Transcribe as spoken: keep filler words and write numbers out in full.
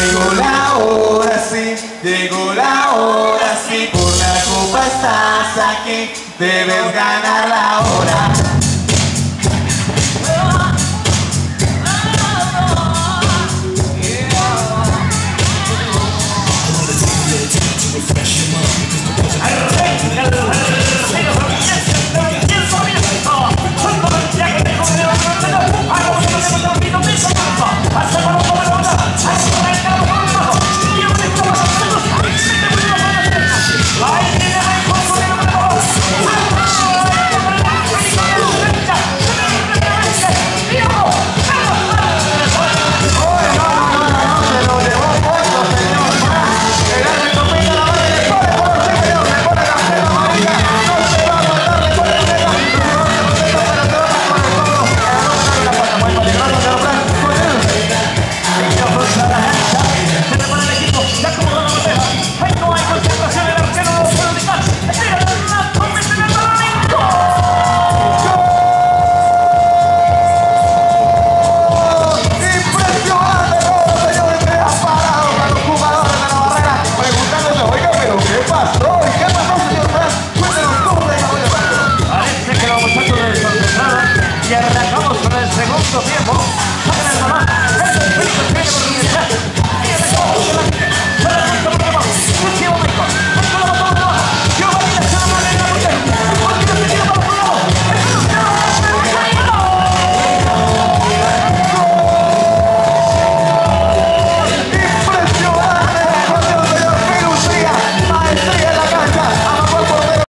Llegó la hora, sí, llegó la hora, sí, por la copa estás aquí, debes ganar la hora. Y arrancamos con el segundo tiempo.